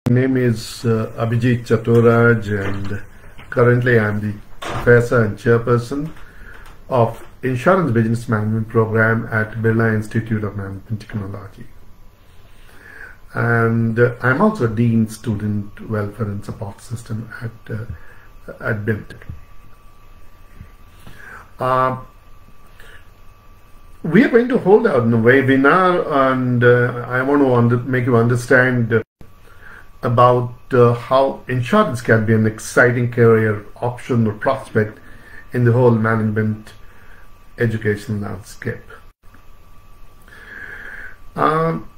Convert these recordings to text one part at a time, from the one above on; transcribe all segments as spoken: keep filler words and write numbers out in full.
My name is uh, Abhijit Chaturaj, and currently I am the professor and chairperson of Insurance Business Management Program at Birla Institute of Management Technology. And uh, I'm also Dean Student Welfare and Support System at, uh, at B I M T. Uh, we are going to hold a webinar, and uh, I want to under make you understand uh, about uh, how insurance can be an exciting career option or prospect in the whole management education landscape. Um,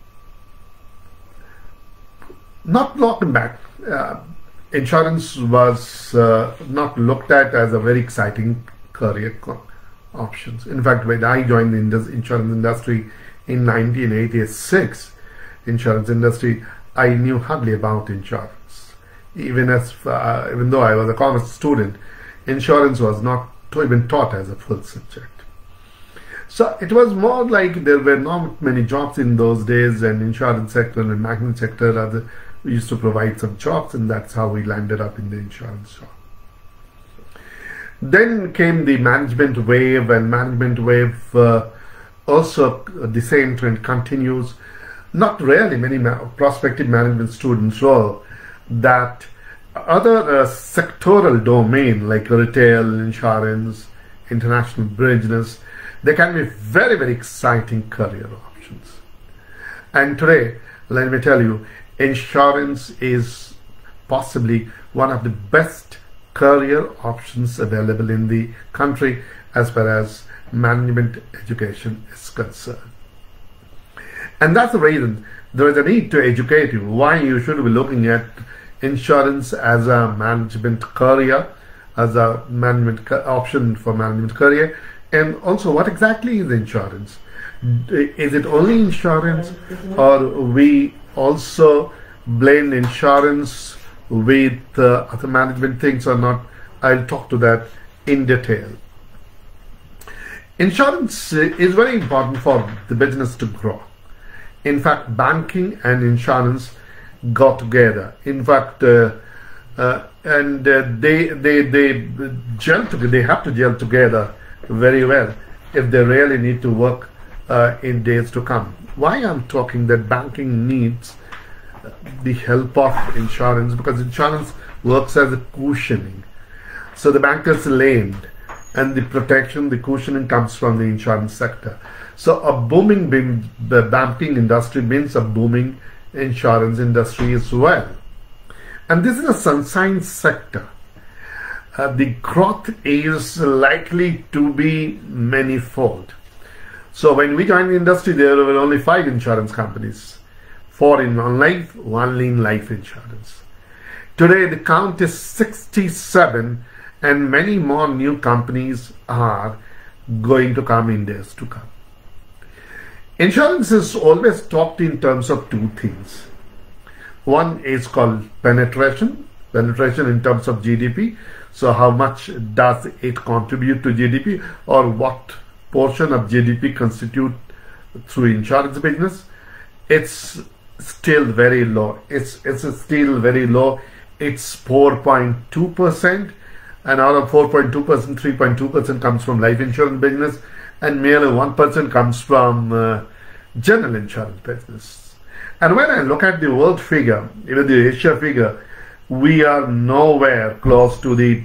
not looking back, uh, insurance was uh, not looked at as a very exciting career options. In fact, when I joined the insurance industry in nineteen eighty-six, insurance industry, I knew hardly about insurance. Even as, uh, even though I was a commerce student, insurance was not even taught as a full subject. So it was more like there were not many jobs in those days, and insurance sector and banking sector other, we used to provide some jobs, and that's how we landed up in the insurance job. Then came the management wave, and management wave uh, also uh, the same trend continues. Not really many ma prospective management students know that other uh, sectoral domain like retail, insurance, international business, they can be very, very exciting career options. And today, let me tell you, insurance is possibly one of the best career options available in the country as far as management education is concerned. And that's the reason there is a need to educate you why you should be looking at insurance as a management career, as a management option for management career, and also what exactly is insurance. Is it only insurance, or we also blend insurance with uh, other management things or not? I'll talk to that in detail. Insurance is very important for the business to grow. In fact, banking and insurance go together. In fact, uh, uh, and uh, they they they gel together. They have to gel together very well if they really need to work uh, in days to come. Why I'm talking that banking needs the help of insurance, because insurance works as a cushioning. So the bankers lend, and the protection, the cushioning comes from the insurance sector. So a booming the banking industry means a booming insurance industry as well. And this is a sunshine sector. Uh, the growth is likely to be manifold. So when we joined the industry, there were only five insurance companies. Four in non-life, one in life insurance. Today the count is sixty-seven, and many more new companies are going to come in days to come. Insurance is always talked in terms of two things. One is called penetration, penetration in terms of G D P. So how much does it contribute to G D P, or what portion of G D P constitute through insurance business? It's still very low. It's, it's still very low. It's four point two percent, and out of four point two percent, three point two percent comes from life insurance business, and merely one percent comes from uh, general insurance business. And when I look at the world figure, even the Asia figure, we are nowhere close to the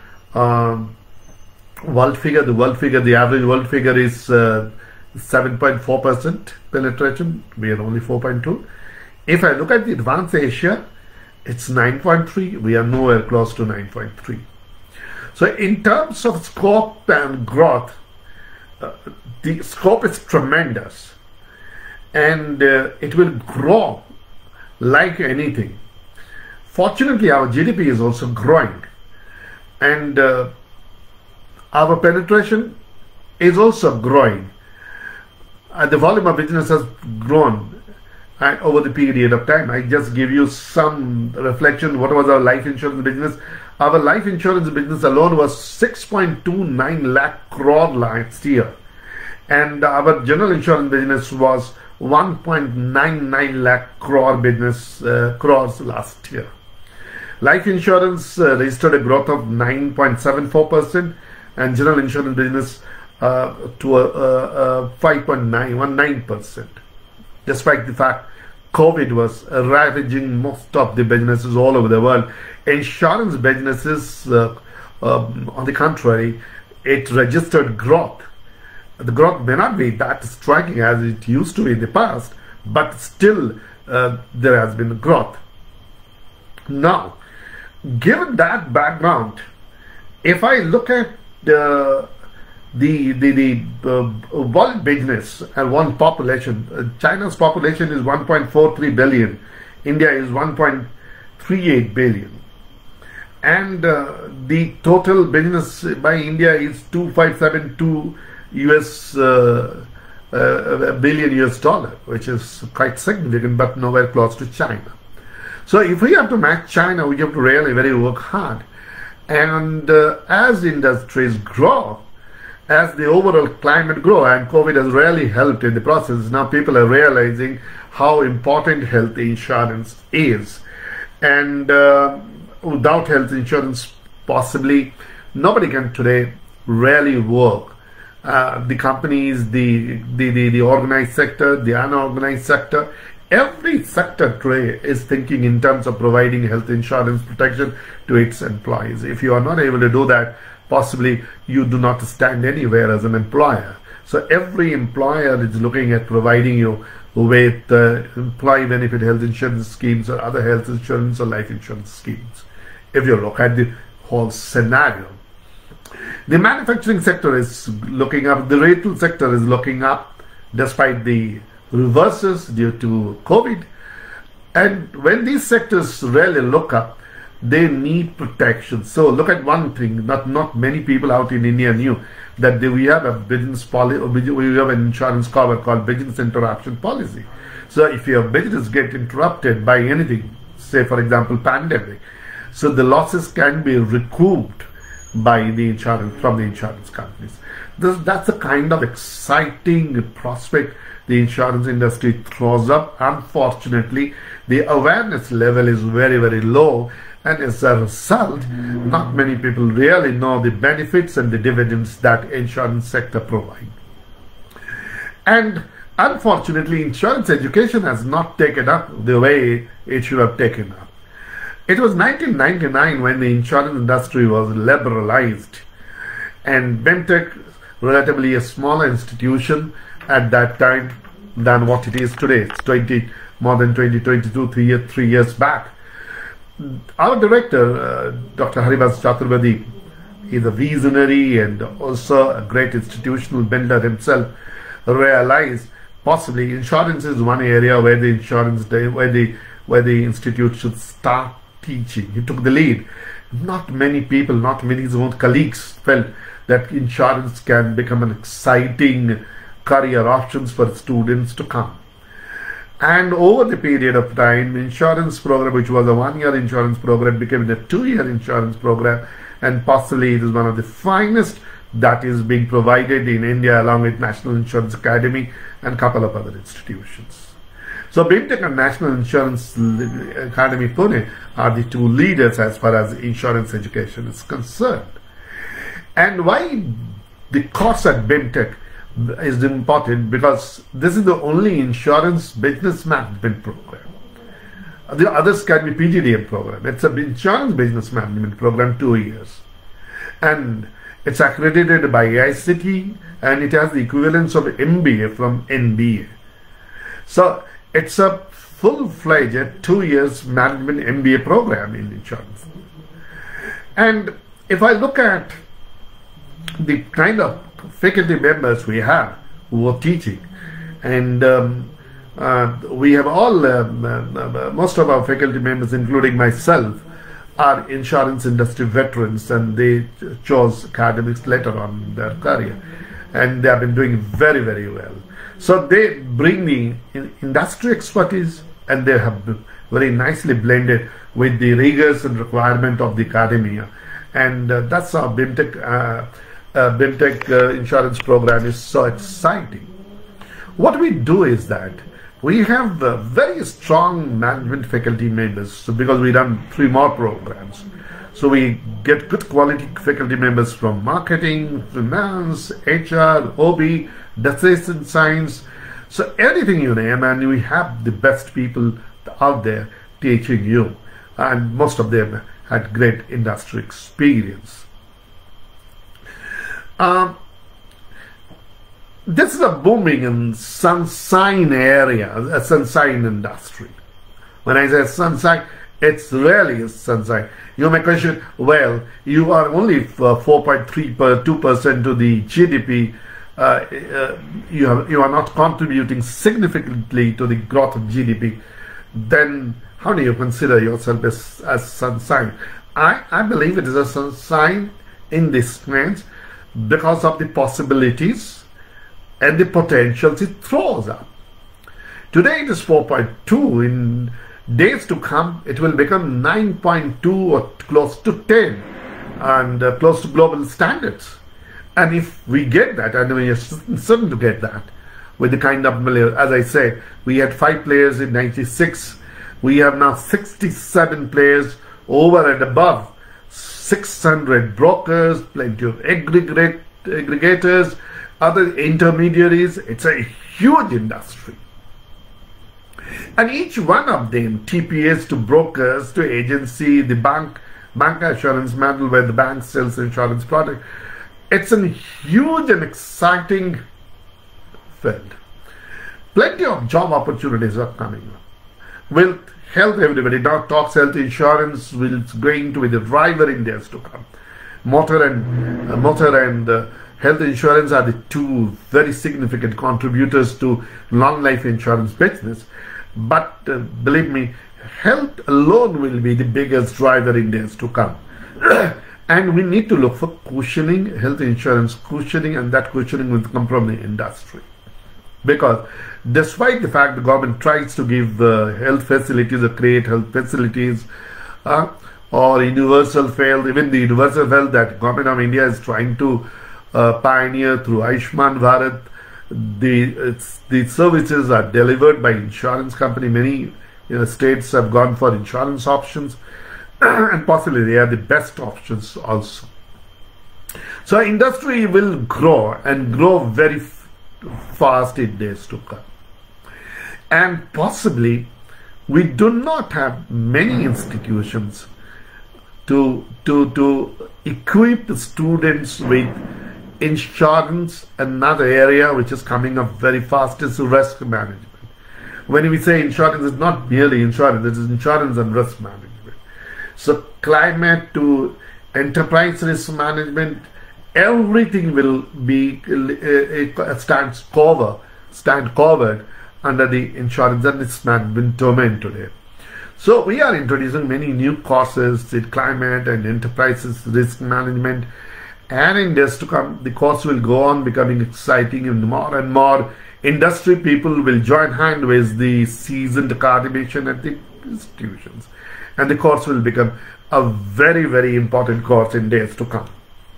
um, world figure. The world figure, the average world figure is uh, seven point four percent penetration. We are only four point two. If I look at the advanced Asia, it's nine point three. We are nowhere close to nine point three. So in terms of scope and growth, uh, the scope is tremendous, and uh, it will grow like anything. Fortunately, our G D P is also growing, and uh, our penetration is also growing. Uh, the volume of business has grown uh, over the period of time. I just give you some reflection. What was our life insurance business? Our life insurance business alone was six point two nine lakh crore last year, and our general insurance business was one point nine nine lakh crore business uh, crores last year. Life insurance uh, registered a growth of nine point seven four percent and general insurance business uh, to a, a, a five point nine one nine percent. Despite the fact COVID was uh, ravaging most of the businesses all over the world, insurance businesses, uh, um, on the contrary, it registered growth. The growth may not be that striking as it used to be in the past, but still uh, there has been growth. Now, given that background, if I look at the the the, the uh, world business and one population, uh, China's population is one point four three billion, India is one point three eight billion, and uh, the total business by India is two five seven two U S uh, uh, billion U S dollar, which is quite significant, but nowhere close to China. So if we have to match China, we have to really very work hard. And uh, as industries grow, as the overall climate grow, and COVID has really helped in the process, now people are realizing how important health insurance is. And uh, without health insurance, possibly nobody can today really work. Uh, the companies, the, the, the, the organized sector, the unorganized sector, every sector today is thinking in terms of providing health insurance protection to its employees. If you are not able to do that, possibly you do not stand anywhere as an employer. So every employer is looking at providing you with uh, employee benefit health insurance schemes or other health insurance or life insurance schemes. If you look at the whole scenario, the manufacturing sector is looking up, the retail sector is looking up despite the reverses due to COVID. And when these sectors really look up, they need protection. So look at one thing, not, not many people out in India knew that they, we have a business policy, we have an insurance cover called business interruption policy. So if your business gets interrupted by anything, say for example pandemic, so the losses can be recouped by the insurance, from the insurance companies. This, that's the kind of exciting prospect the insurance industry throws up. Unfortunately, the awareness level is very, very low, and as a result, not many people really know the benefits and the dividends that insurance sector provide. And unfortunately, insurance education has not taken up the way it should have taken up. It was nineteen ninety-nine when the insurance industry was liberalized, and BIMTech, relatively a smaller institution at that time than what it is today. It's twenty, more than twenty, twenty-two, three, year, three years back. Our director, uh, Doctor Haribas Chaturvedi, is a visionary and also a great institutional builder himself, realized possibly insurance is one area where the insurance, where the, where the institute should start teaching. He took the lead. Not many people, not many of his own colleagues felt that insurance can become an exciting career options for students to come. And over the period of time, insurance program, which was a one-year insurance program, became a two-year insurance program, and possibly it is one of the finest that is being provided in India, along with National Insurance Academy and a couple of other institutions. So BIMTech and National Insurance Academy Pune are the two leaders as far as insurance education is concerned. And why the course at BIMTech is important? Because this is the only insurance business management program. The others can be P G D M program. It's an insurance business management program, two years. And it's accredited by A I C T E, and it has the equivalence of M B A from N B A. So it's a full-fledged two years management M B A program in insurance. And if I look at the kind of faculty members we have who are teaching, and um, uh, we have all, um, uh, most of our faculty members, including myself, are insurance industry veterans, and they chose academics later on in their career, and they have been doing very, very well. So they bring the industry expertise, and they have very nicely blended with the rigors and requirement of the academia, and uh, that's how BIMTech, uh, uh, BIMTech uh, insurance program is so exciting. What we do is that we have uh, very strong management faculty members, so because we run three more programs. So we get good quality faculty members from marketing, finance, H R, O B, decision science, so anything you name, and we have the best people out there teaching you, and most of them had great industry experience. Um, this is a booming and sunshine area, a sunshine industry. When I say sunshine, it's really sunshine. You may question, well, you are only four point three per two percent to the G D P. Uh, uh, you, have, you are not contributing significantly to the growth of G D P. Then how do you consider yourself as, as sunshine? I, I believe it is a sunshine in this sense because of the possibilities and the potentials it throws up. Today it is four point two. In days to come it will become nine point two or close to ten, and uh, close to global standards. And if we get that, and we are certain to get that, with the kind of, as I say, we had five players in ninety-six, we have now sixty-seven players, over and above six hundred brokers, plenty of aggregate, aggregators, other intermediaries. It's a huge industry. And each one of them, T P S to brokers to agency, the bank, bank assurance model where the bank sells insurance product, it's a huge and exciting field. Plenty of job opportunities are coming up. Will health, everybody now talks health insurance, will going to be the driver in days to come. Motor and uh, motor and uh, health insurance are the two very significant contributors to non-life insurance business. But uh, believe me, health alone will be the biggest driver in days to come. And we need to look for cushioning, health insurance cushioning, and that cushioning will come from the industry. Because despite the fact the government tries to give uh, health facilities or create health facilities uh, or universal health, even the universal health that government of India is trying to uh, pioneer through Ayushman Bharat, the it's, the services are delivered by insurance company. Many you know, states have gone for insurance options, and possibly they are the best options also. So industry will grow and grow very fast in days to come. And possibly we do not have many institutions to, to, to equip the students with insurance. Another area which is coming up very fast is risk management. When we say insurance, it's not merely insurance, it is insurance and risk management. So climate to enterprise risk management, everything will be uh, stands cover, stand covered under the insurance and risk management domain today. So we are introducing many new courses in climate and enterprises risk management, and in days to come the course will go on becoming exciting, and more and more industry people will join hand with the seasoned academician at the institutions, and the course will become a very very important course in days to come.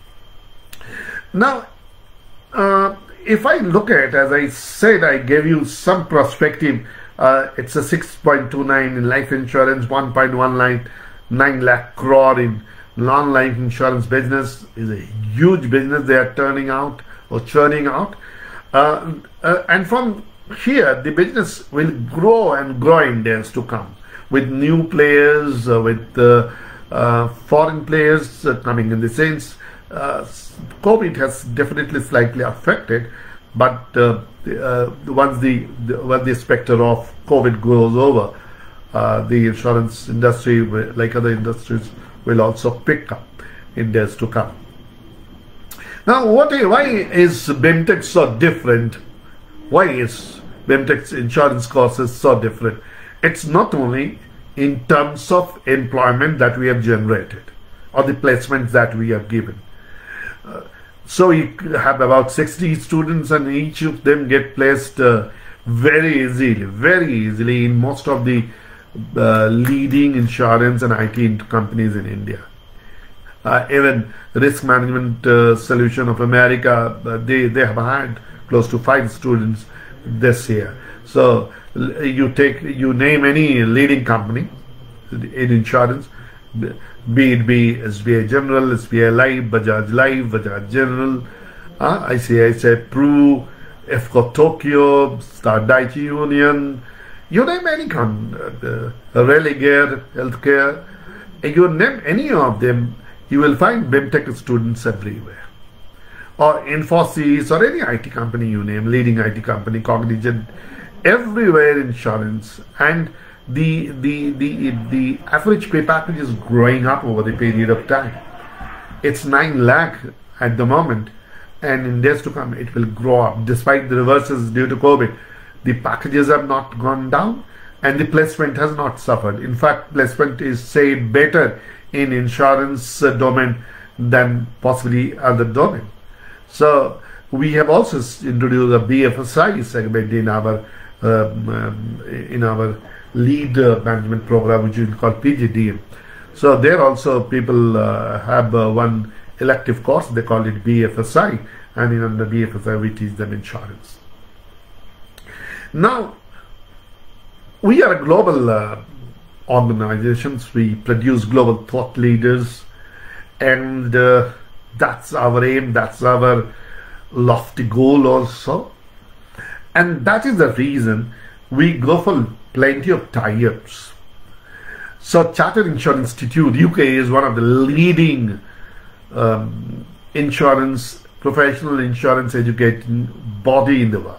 Now uh, if I look at, as I said, I gave you some perspective. Uh, it's a six point two nine in life insurance, one point one nine lakh crore in non-life insurance business. Is a huge business they are turning out or churning out. Uh, uh, and from here, the business will grow and grow in days to come with new players, uh, with uh, uh, foreign players uh, coming in the sense. Uh, COVID has definitely slightly affected, but uh, uh, once the, the once the specter of COVID goes over, uh, the insurance industry, like other industries, will also pick up in days to come. Now, what? Why is BIMTech so different? Why is BIMTech's insurance courses so different? It's not only in terms of employment that we have generated or the placements that we have given. Uh, so you have about sixty students, and each of them get placed uh, very easily, very easily in most of the uh, leading insurance and I T companies in India. Uh, even Risk Management uh, Solution of America, uh, they, they have had close to five students this year. So you take, you name any leading company in insurance, be it be S B I General, S B I Life, Bajaj Life, Bajaj General, uh, I C I C I Pru, F C O Tokyo, Star Daiichi Union, you name any company, uh, Religare Healthcare, you name any of them, you will find BIMTech students everywhere. Or Infosys or any I T company you name, leading I T company, Cognizant, everywhere insurance, and the the the the average pay package is growing up over the period of time. It's nine lakh at the moment, and in days to come it will grow up. Despite the reverses due to COVID, the packages have not gone down, and the placement has not suffered. In fact, placement is said better in insurance uh, domain than possibly other domain. So we have also introduced a B F S I segment in our um, um, in our lead uh, management program, which is called P G D M. So there also people uh, have uh, one elective course, they call it B F S I, and in under B F S I we teach them insurance. Now, we are a global uh, organizations, we produce global thought leaders, and uh, that's our aim, that's our lofty goal also. And that is the reason we go for plenty of tie-ups. So Chartered Insurance Institute U K is one of the leading um, insurance, professional insurance educating body in the world.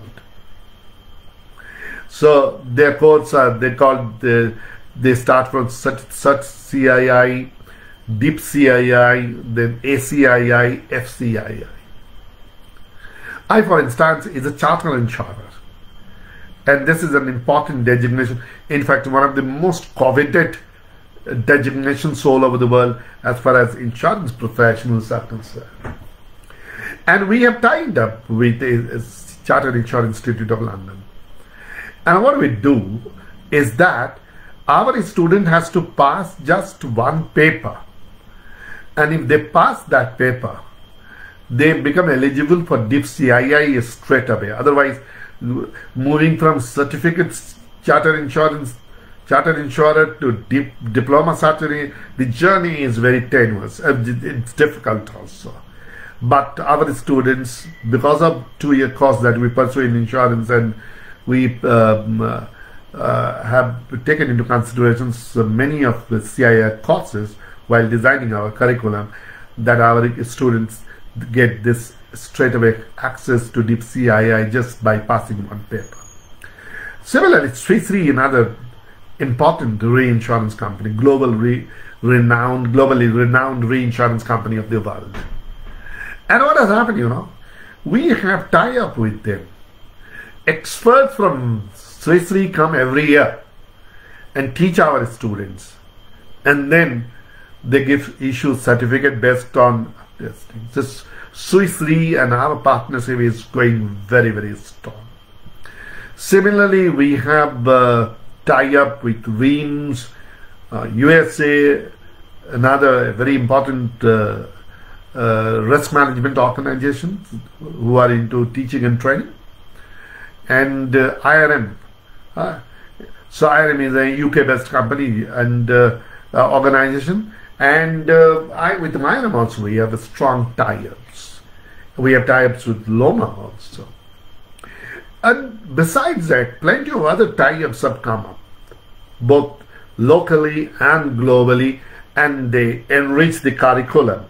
So their codes are, they call the, they start from such such C I I, Deep C I I, then A C I I, F C I I. I, for instance, is a chartered insurer, and this is an important designation. In fact, one of the most coveted designations all over the world as far as insurance professionals are concerned. And we have tied up with the Chartered Insurance Institute of London. And what we do is that our student has to pass just one paper, and if they pass that paper, they become eligible for Deep C I I straight away. Otherwise, moving from certificates, chartered insurance, chartered insurer to deep diploma certificate, the journey is very tenuous. It's difficult also. But our students, because of two-year course that we pursue in insurance, and we um, uh, uh, have taken into consideration so many of the C I I courses while designing our curriculum, that our students get this straight away access to Deep C I I just by passing one paper. Similarly, Swiss Re, another important reinsurance company, global re renowned, globally renowned reinsurance company of the world. And what has happened, you know, we have tie up with them. Experts from Swiss Re come every year and teach our students, and then they give issue certificate based on this. This Swiss Re and our partnership is going very, very strong. Similarly, we have uh, tie up with Weems, uh, U S A, another very important uh, uh, risk management organization who are into teaching and training, and uh, I R M. Uh, so I R M is a U K-based company and uh, uh, organization, and uh, I, with I R M also we have a strong tie-ups. We have tie-ups with Loma also. And besides that, plenty of other tie-ups have come up, both locally and globally, and they enrich the curriculum.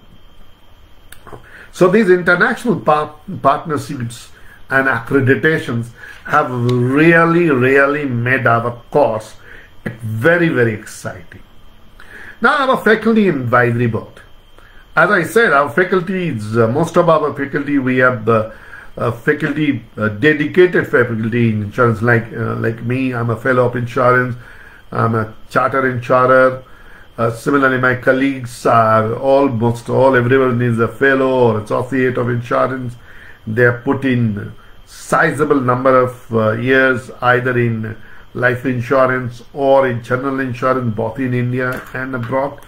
So these international par partnerships and accreditations have really, really made our course very, very exciting. Now our faculty and advisory board. As I said, our faculty is, uh, most of our faculty, we have uh, uh, faculty, uh, dedicated faculty in insurance, like, uh, like me, I'm a fellow of insurance, I'm a chartered insurer. Uh, similarly, my colleagues are almost all, everyone is a fellow or associate of insurance. They are put in sizable number of uh, years either in life insurance or in general insurance, both in India and abroad.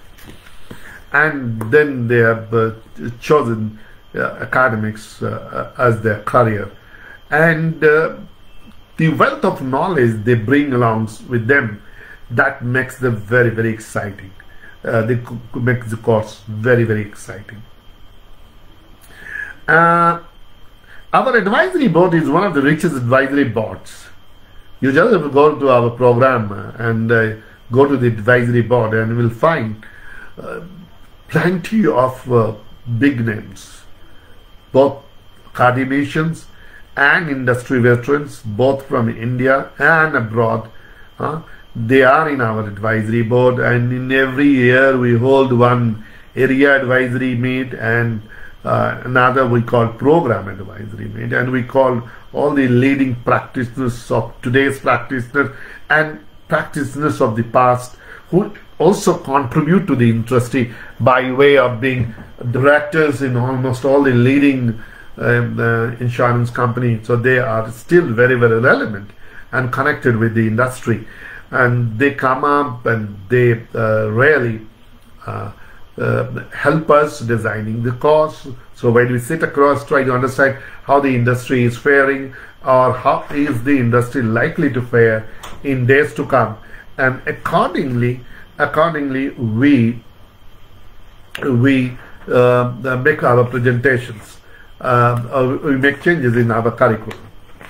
And then they have uh, chosen uh, academics uh, as their career. And uh, the wealth of knowledge they bring along with them, that makes them very, very exciting. Uh, they make the course very, very exciting. Uh, our advisory board is one of the richest advisory boards. You just have to go to our program and uh, go to the advisory board, and you will find uh, plenty of uh, big names, both academicians and industry veterans, both from India and abroad. Uh, they are in our advisory board, and in every year we hold one area advisory meet and uh, another we call program advisory meet, and we call all the leading practitioners of today's practitioners and practitioners of the past who also contribute to the industry by way of being directors in almost all the leading um, uh, insurance companies. So they are still very, very relevant and connected with the industry, and they come up and they uh, really uh, uh, help us designing the course. So when we sit across, try to understand how the industry is faring, or how is the industry likely to fare in days to come, and accordingly accordingly we we uh, make our presentations, uh, we make changes in our curriculum.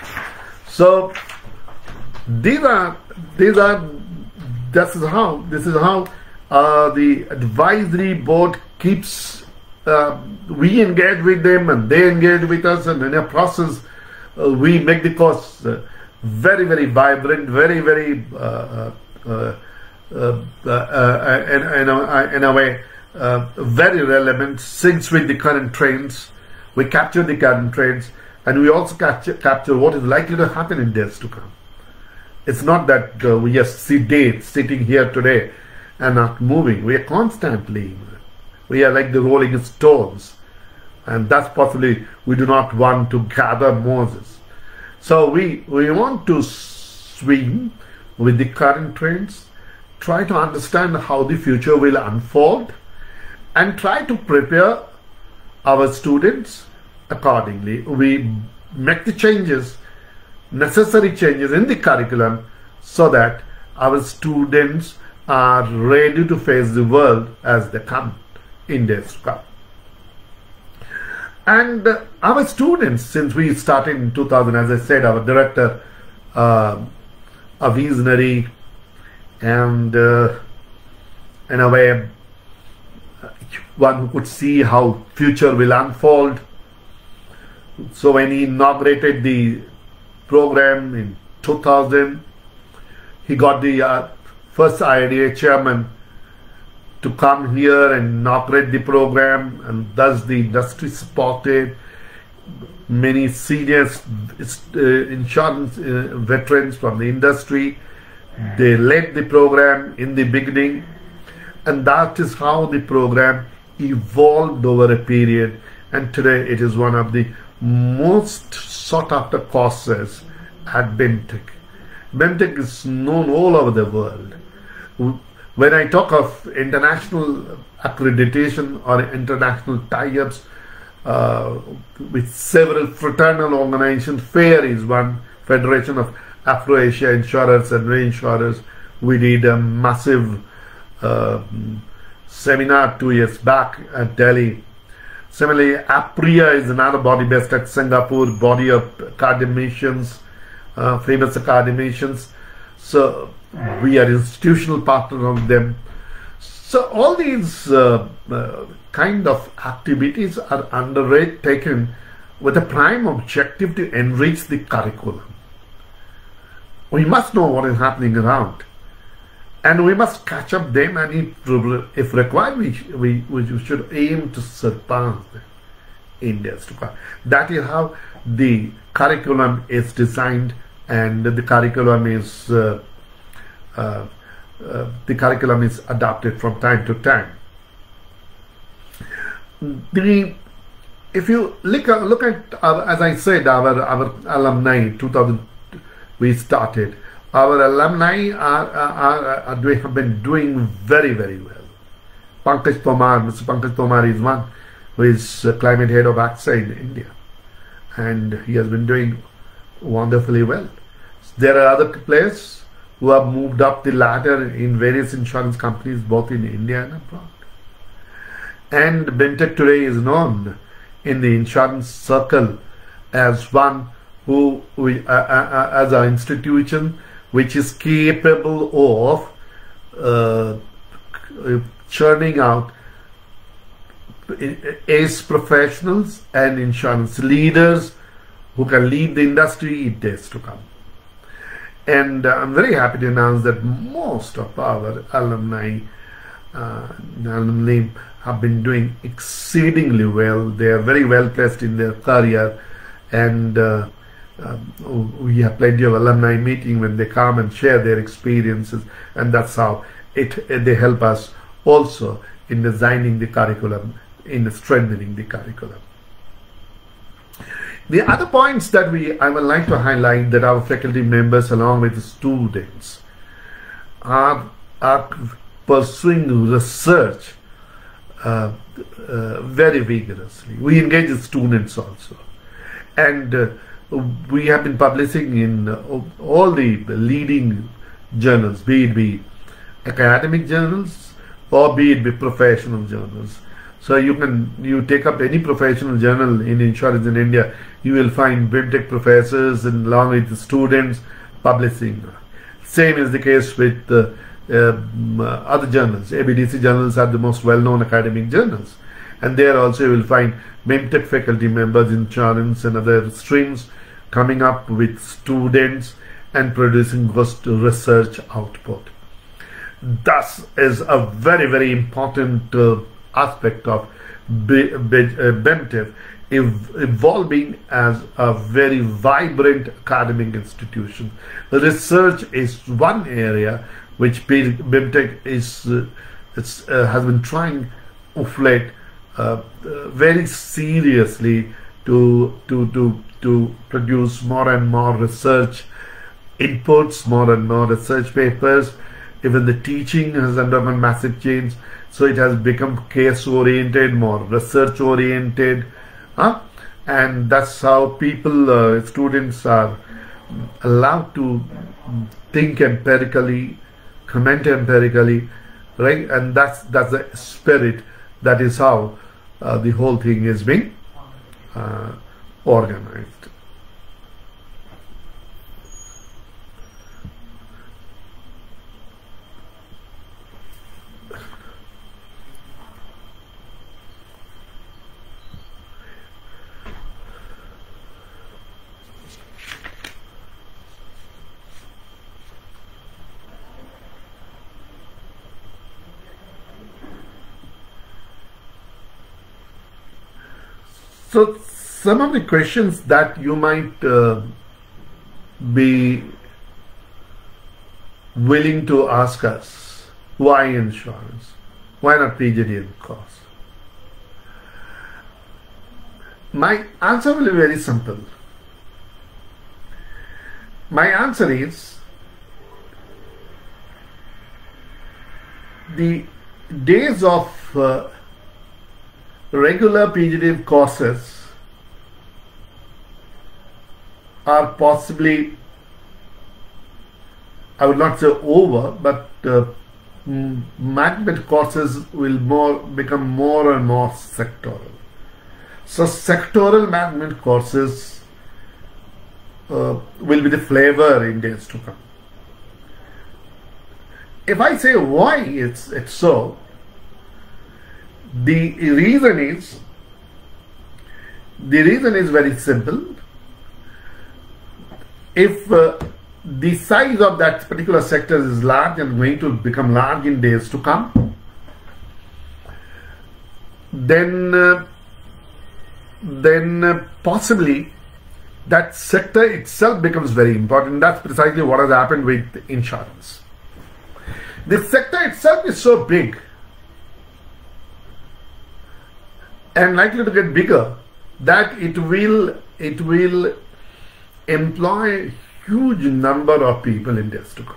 So these are these are this is how this is how uh, the advisory board keeps uh, we engage with them and they engage with us, and in a process uh, we make the course uh, very, very vibrant, very, very uh, uh, uh, uh, uh, in, in, a, in a way uh, very relevant, syncs with the current trends. We capture the current trends, and we also capture, capture what is likely to happen in days to come. It's not that uh, we just sit days sitting here today and not moving. We are constantly, we are like the rolling stones, and that's possibly we do not want to gather Moses. So we, we want to swim with the current trends, try to understand how the future will unfold, and try to prepare our students accordingly. We make the changes, necessary changes in the curriculum, so that our students are ready to face the world as they come in days to come. And uh, our students, since we started in two thousand, as I said, our director, uh, a visionary, and uh, in a way, one who could see how future will unfold. So when he inaugurated the program in two thousand, he got the uh, first I I D A chairman to come here and inaugurate the program, and thus the industry supported. Many senior uh, insurance uh, veterans from the industry, they led the program in the beginning, and that is how the program evolved over a period, and today it is one of the most sought after courses at BIMTech. BIMTech is known all over the world. When I talk of international accreditation or international tie-ups uh, with several fraternal organizations, FAIR is one, Federation of Afro-Asia Insurers and Reinsurers. We did a massive uh, seminar two years back at Delhi. Similarly, APRIA is another body based at Singapore, body of academicians, uh, famous academicians. So we are institutional partners of them. So all these uh, uh, kind of activities are undertaken with a prime objective to enrich the curriculum. We must know what is happening around, and we must catch up them, and if, if required, we, we, we should aim to surpass them in days to come. That is how the curriculum is designed, and the curriculum is uh, uh, uh, the curriculum is adapted from time to time. The if you look, look at our, as I said, our our alumni, two thousand we started. Our alumni are, are, are, are doing, have been doing very, very well. Pankaj Tomar, Mister Pankaj Tomar is one who is uh, climate head of AXA in India, and he has been doing wonderfully well. There are other players who have moved up the ladder in various insurance companies both in India and abroad. And BIMTech today is known in the insurance circle as one who, we, uh, uh, as an institution which is capable of uh, churning out ace professionals and insurance leaders who can lead the industry in days to come. And uh, I'm very happy to announce that most of our alumni, uh, alumni have been doing exceedingly well. They are very well placed in their career, and uh, uh, we have plenty of alumni meeting when they come and share their experiences, and that's how it they help us also in designing the curriculum, in strengthening the curriculum. The other points that we I would like to highlight that our faculty members along with the students are, are pursuing research uh, uh, very vigorously. We engage the students also, and uh, we have been publishing in uh, all the leading journals, be it be academic journals or be it be professional journals. So you can you take up any professional journal in insurance in India, you will find BIMTech professors and along with the students publishing. Same is the case with uh, uh, other journals. A B D C journals are the most well-known academic journals, and there also you will find BIMTech faculty members in insurance and other streams coming up with students and producing good research output. Thus is a very very important uh, aspect of BIMTech ev evolving as a very vibrant academic institution. Research is one area which BIMTech is uh, it's, uh, has been trying of late uh, uh, very seriously to to to to produce more and more research inputs, more and more research papers. Even the teaching has undergone massive change, so it has become case oriented, more research oriented, huh? And that's how people, uh, students are allowed to think empirically, comment empirically, right? And that's that's the spirit. That is how uh, the whole thing is being uh, organized. So some of the questions that you might uh, be willing to ask us: why insurance? Why not P G D M course? My answer will be very simple. My answer is the days of uh, regular P G D M courses are possibly, I would not say over, but uh, management courses will more become more and more sectoral. So sectoral management courses uh, will be the flavor in days to come. If I say why it's it's so, the reason is the reason is very simple. If uh, the size of that particular sector is large and going to become large in days to come, then uh, then uh, possibly that sector itself becomes very important. That's precisely what has happened with insurance. The sector itself is so big and likely to get bigger that it will it will employ a huge number of people in days to come.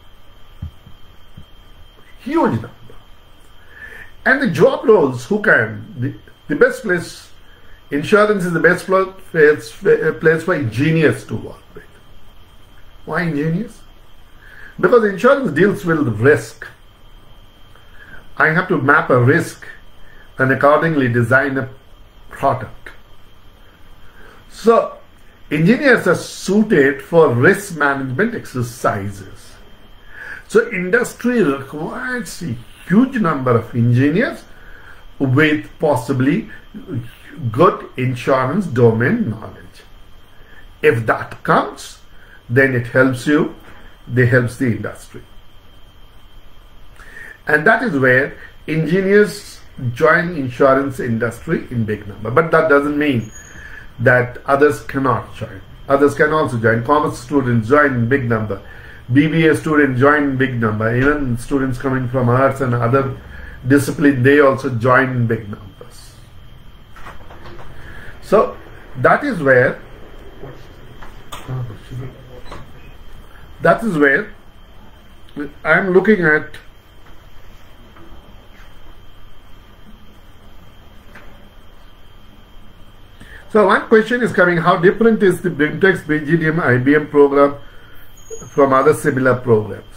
Huge number. And the job roles, who can? The, the best place, insurance is the best place, place for engineers to work with. Why engineers? Because insurance deals with risk. I have to map a risk and accordingly design a product. So engineers are suited for risk management exercises. So industry requires a huge number of engineers with possibly good insurance domain knowledge. If that comes, then it helps you, they helps the industry. And that is where engineers join insurance industry in big number. But that doesn't mean that others cannot join. Others can also join. Commerce students join in big number. B B A students join in big number. Even students coming from arts and other disciplines, they also join in big numbers. So that is where that is where I am looking at So one question is coming, how different is the BIMTech's B G D M I B M program from other similar programs?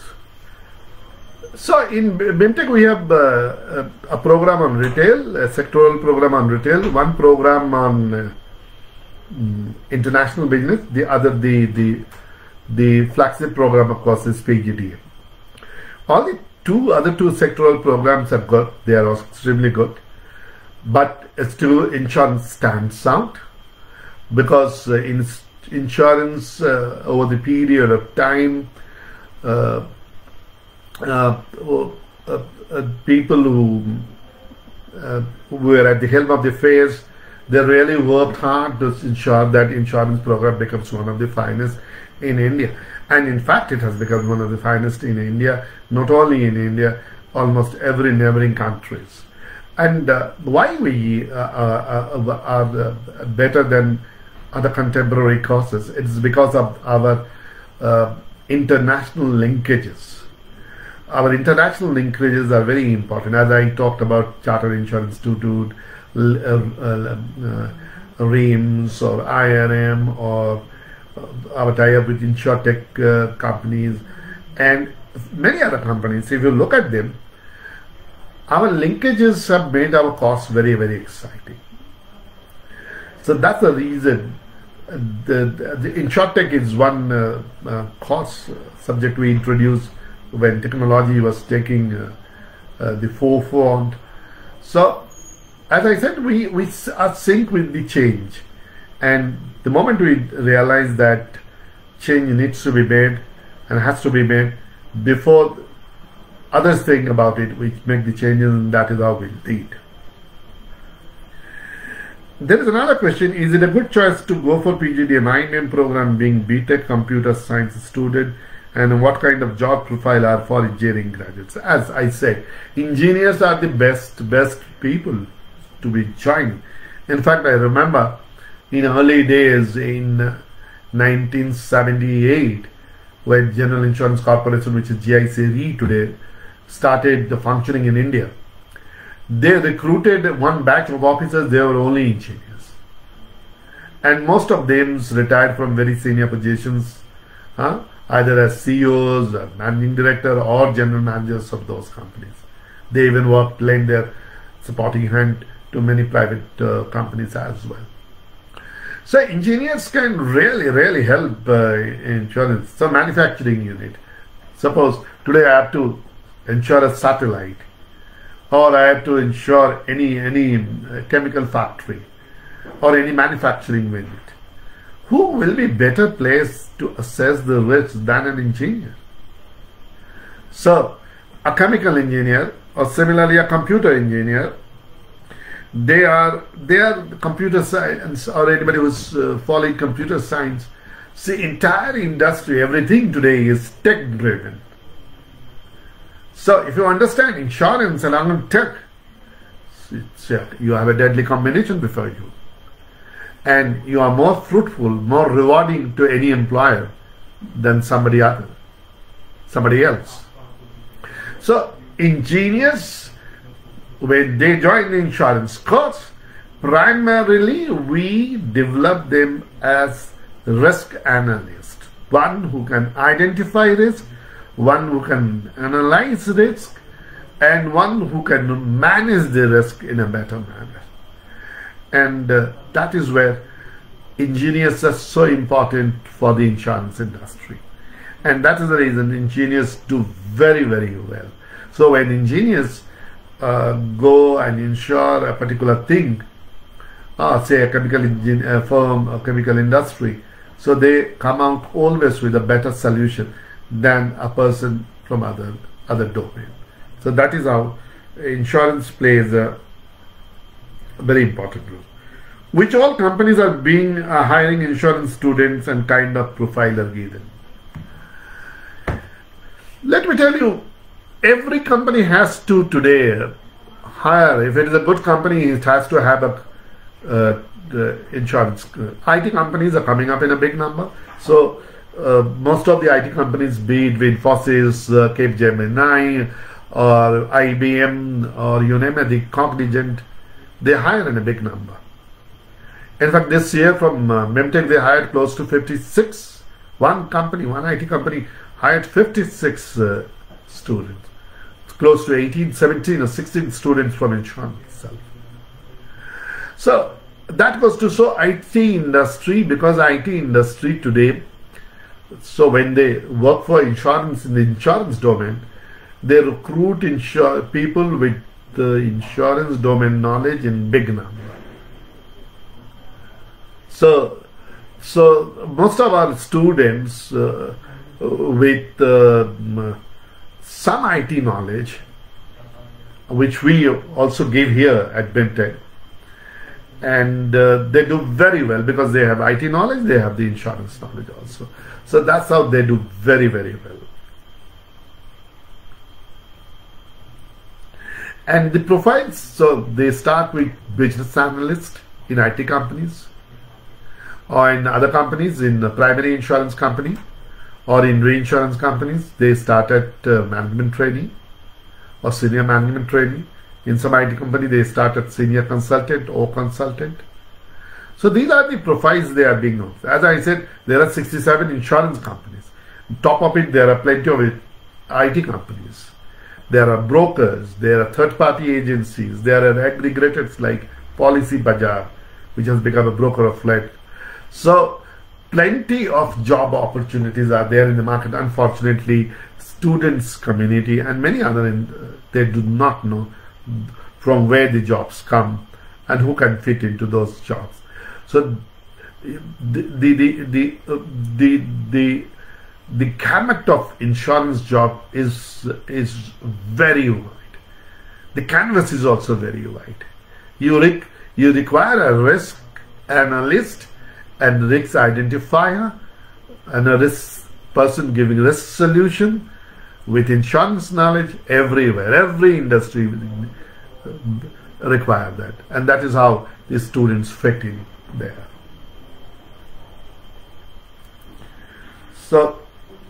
So in BIMTech we have uh, a program on retail, a sectoral program on retail, one program on uh, international business, the other, the, the, the flagship program of course is P G D M. All the two other two sectoral programs are good, they are extremely good, but still insurance stands out. Because uh, in insurance uh, over the period of time, uh, uh, uh, uh, people who, uh, who were at the helm of the affairs, they really worked hard to ensure that insurance program becomes one of the finest in India. And in fact, it has become one of the finest in India, not only in India, almost every neighboring countries. And uh, why we uh, uh, are uh, better than other contemporary courses, it's because of our uh, international linkages. Our international linkages are very important. As I talked about Chartered Insurance Institute, uh, uh, uh, R I M S or I R M, or our tie-up with InsurTech uh, companies and many other companies. If you look at them, our linkages have made our course very, very exciting. So that's the reason. The, the, the InsurTech is one uh, uh, course uh, subject we introduced when technology was taking uh, uh, the forefront. So, as I said, we, we are synced with the change. And the moment we realize that change needs to be made and has to be made before others think about it, we make the changes, and that is how we lead. There is another question, is it a good choice to go for P G D M I B M program being B Tech computer science student, and what kind of job profile are for engineering graduates? As I said, engineers are the best, best people to be joined. In fact, I remember in early days in nineteen seventy-eight, when General Insurance Corporation, which is G I C Re today, started functioning in India. They recruited one batch of officers, they were only engineers. And most of them retired from very senior positions, huh? either as C E Os, or managing director, or general managers of those companies. They even worked, lend their supporting hand to many private uh, companies as well. So engineers can really, really help uh, insurance. So manufacturing unit. Suppose today I have to insure a satellite, or I have to insure any any uh, chemical factory or any manufacturing unit. Who will be better placed to assess the risk than an engineer? So a chemical engineer, or similarly a computer engineer, they are they are computer science, or anybody who's uh, following computer science. See, entire industry, everything today is tech driven. So if you understand insurance along with tech, it's, uh, you have a deadly combination before you. And you are more fruitful, more rewarding to any employer than somebody other, somebody else. So engineers, when they join the insurance course, primarily we develop them as risk analysts. one who can identify risk, one who can analyze risk, and one who can manage the risk in a better manner. And uh, that is where engineers are so important for the insurance industry. And that is the reason engineers do very, very well. So when engineers uh, go and insure a particular thing, uh, say a chemical engine, a firm, a chemical industry, so they come out always with a better solution than a person from other other domain. So that is how insurance plays a very important role. Which all companies are being uh, hiring insurance students and kind of profile are given. Let me tell you, every company has to today hire. If it is a good company, it has to have a uh, the insurance. I T companies are coming up in a big number. So uh, most of the I T companies, be it Infosys, uh, Capgemini, or I B M, or you name it, the Cognizant, they hire in a big number. In fact, this year from uh, Memtech, they hired close to fifty-six. One company, one I T company hired fifty-six uh, students. It's close to eighteen, seventeen or sixteen students from insurance itself. So that goes to so I T industry, because I T industry today, so when they work for insurance in the insurance domain, they recruit insur people with the insurance domain knowledge in big number. So, so most of our students uh, with uh, some I T knowledge, which we also give here at Memtech, and uh, they do very well because they have I T knowledge, they have the insurance knowledge also. So that's how they do very, very well. And the profiles, so they start with business analyst in I T companies, or in other companies, in a primary insurance company, or in reinsurance companies. They start at uh, management trainee or senior management trainee. In some I T company, they start at senior consultant or consultant. So these are the profiles they are being known. As I said, there are sixty-seven insurance companies. On top of it, there are plenty of I T companies. There are brokers, there are third-party agencies, there are aggregators like Policy Bazaar, which has become a broker of flight. So plenty of job opportunities are there in the market. Unfortunately, students community and many other, in, they do not know from where the jobs come and who can fit into those jobs. So the the the the uh, the, the the gamut of insurance job is is very wide. The canvas is also very wide. You re you require a risk analyst and risk identifier and a risk person giving risk solution with insurance knowledge everywhere. Every industry will require that, and that is how the students fit in there. So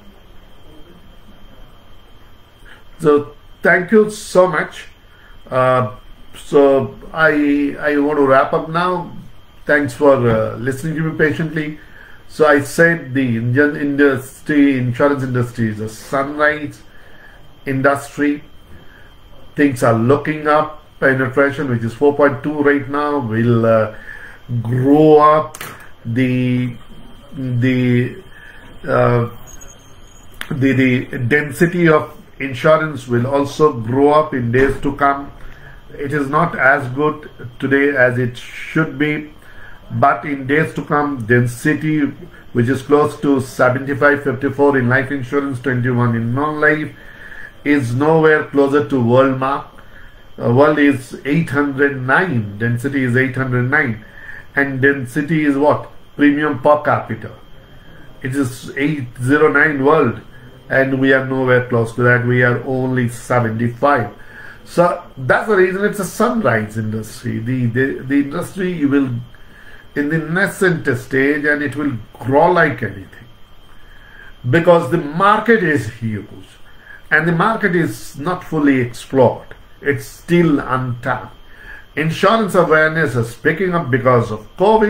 So thank you so much. Uh, so I I want to wrap up now. Thanks for uh, listening to me patiently. So I said the Indian industry, insurance industry is a sunrise industry. Things are looking up. Penetration, which is four point two right now, will uh, grow up. The the uh, the the density of insurance will also grow up in days to come. It is not as good today as it should be, but in days to come, density, which is close to seventy-five fifty-four in life insurance, twenty-one in non-life, is nowhere closer to world mark. Uh, world is eight hundred nine, density is eight hundred nine, and density is what? Premium per capita. It is eight oh nine world, and we are nowhere close to that. We are only seventy-five. So that's the reason it's a sunrise industry. The, the, the industry will in the nascent stage, and it will grow like anything, because the market is huge and the market is not fully explored. It's still untapped. Insurance awareness is picking up because of COVID,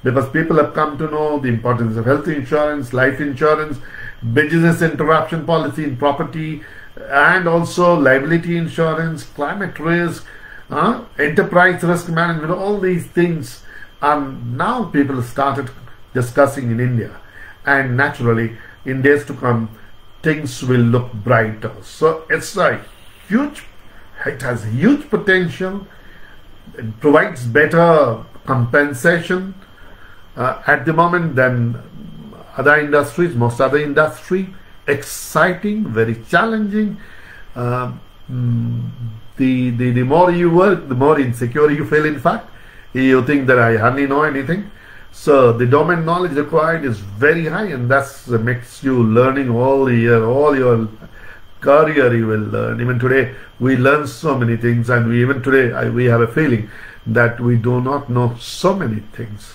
because people have come to know the importance of health insurance, life insurance, business interruption policy in property, and also liability insurance, climate risk, uh, enterprise risk management. All these things are now people started discussing in India, and naturally in days to come things will look brighter. So it's a huge, it has huge potential. It provides better compensation uh, at the moment than other industries, most other industry. Exciting, very challenging. Uh, mm, the, the the more you work, the more insecure you feel. In fact, you think that I hardly know anything. So the domain knowledge required is very high, and that's uh, makes you learning all year, all your career you will learn. Even today we learn so many things, and we even today I, we have a feeling that we do not know so many things.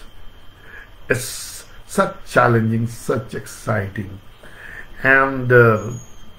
It's such challenging, such exciting. And uh,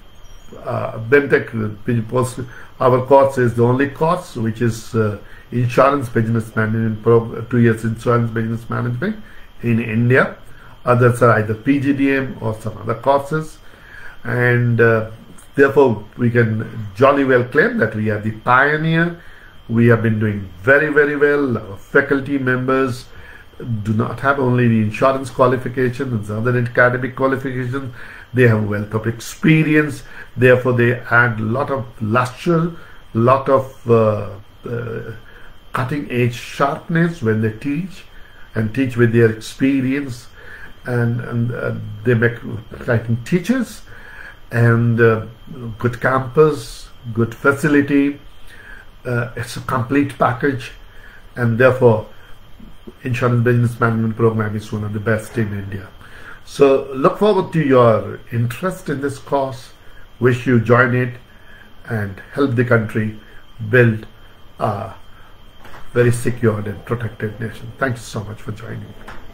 uh, BENTEC post, our course is the only course which is uh, insurance business management, pro two years insurance business management in India. Others are either P G D M or some other courses, and uh, therefore we can jolly well claim that we are the pioneer. We have been doing very very well. Our faculty members do not have only the insurance qualifications and other academic qualifications. They have a wealth of experience. Therefore they add a lot of luster, lot of uh, uh, cutting edge sharpness when they teach, and teach with their experience, and, and uh, they make exciting teachers, and uh, good campus, good facility. Uh, it's a complete package, and therefore insurance business management program is one of the best in India. So look forward to your interest in this course. Wish you join it and help the country build a very secured and protected nation. Thank you so much for joining me.